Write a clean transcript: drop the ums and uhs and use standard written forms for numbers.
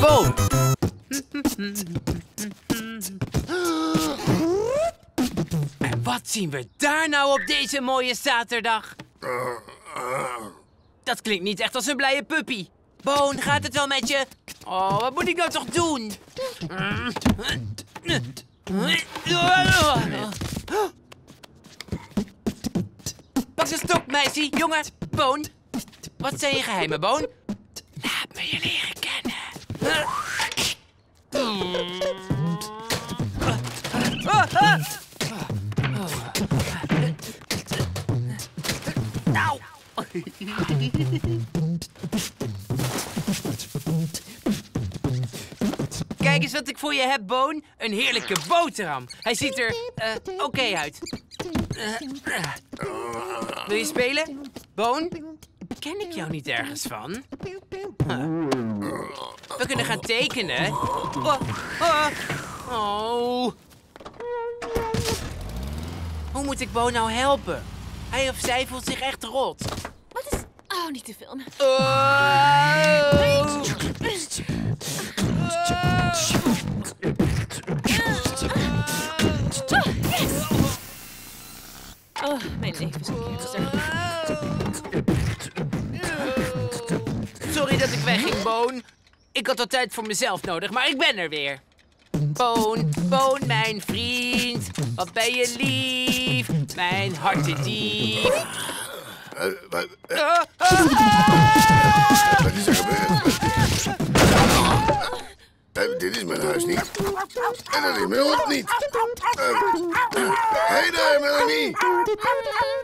Boon. En wat zien we daar nou op deze mooie zaterdag? Dat klinkt niet echt als een blije puppy. Boon, gaat het wel met je? Oh, wat moet ik nou toch doen? Pak de stok, meisje. Jongen, Boon. Wat zijn je geheimen, Boon? Laat me je leren kennen. Auw. Kijk eens wat ik voor je heb, Boon. Een heerlijke boterham. Hij ziet er oké uit. Wil je spelen? Boon? Ken ik jou niet ergens van? We kunnen gaan tekenen. Oh. Hoe moet ik Boon nou helpen? Hij of zij voelt zich echt rot. Wat is... Oh, niet te filmen. Oh, mijn leven is een keer. Sorry dat ik wegging, Boon. Ik had wat tijd voor mezelf nodig, maar ik ben er weer. Boon, Boon, mijn vriend. Wat ben je lief, mijn hartedief. Wat is er gebeurd? Dit is mijn huis niet. En dat is mijn hond niet. Hé daar, Melanie.